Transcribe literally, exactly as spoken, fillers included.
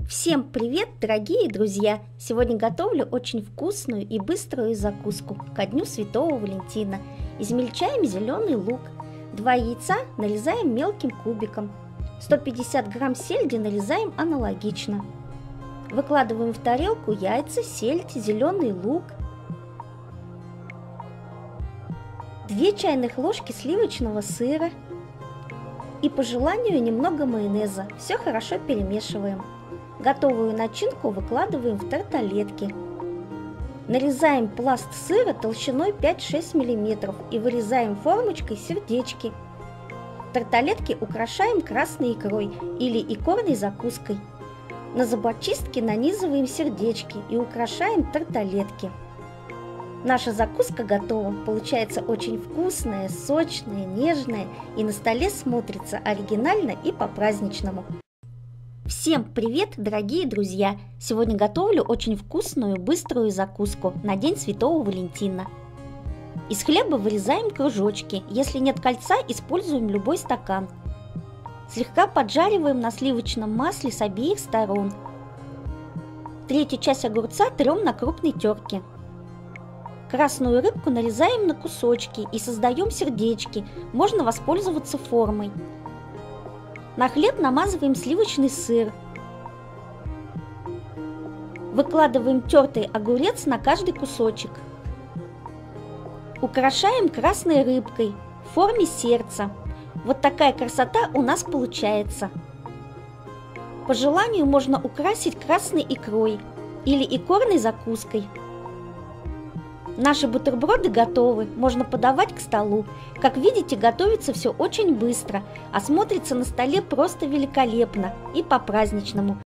Всем привет, дорогие друзья! Сегодня готовлю очень вкусную и быструю закуску ко дню Святого Валентина. Измельчаем зеленый лук, два яйца нарезаем мелким кубиком, сто пятьдесят грамм сельди нарезаем аналогично. Выкладываем в тарелку яйца, сельдь, зеленый лук, две чайных ложки сливочного сыра и по желанию немного майонеза. Все хорошо перемешиваем. Готовую начинку выкладываем в тарталетки. Нарезаем пласт сыра толщиной пять-шесть миллиметров и вырезаем формочкой сердечки. Тарталетки украшаем красной икрой или икорной закуской. На зубочистке нанизываем сердечки и украшаем тарталетки. Наша закуска готова. Получается очень вкусная, сочная, нежная и на столе смотрится оригинально и по-праздничному. Всем привет, дорогие друзья! Сегодня готовлю очень вкусную, быструю закуску на День Святого Валентина. Из хлеба вырезаем кружочки. Если нет кольца, используем любой стакан. Слегка поджариваем на сливочном масле с обеих сторон. Третью часть огурца трем на крупной терке. Красную рыбку нарезаем на кусочки и создаем сердечки. Можно воспользоваться формой. На хлеб намазываем сливочный сыр. Выкладываем тертый огурец на каждый кусочек. Украшаем красной рыбкой в форме сердца. Вот такая красота у нас получается. По желанию можно украсить красной икрой или икорной закуской. Наши бутерброды готовы, можно подавать к столу. Как видите, готовится все очень быстро, а смотрится на столе просто великолепно и по-праздничному.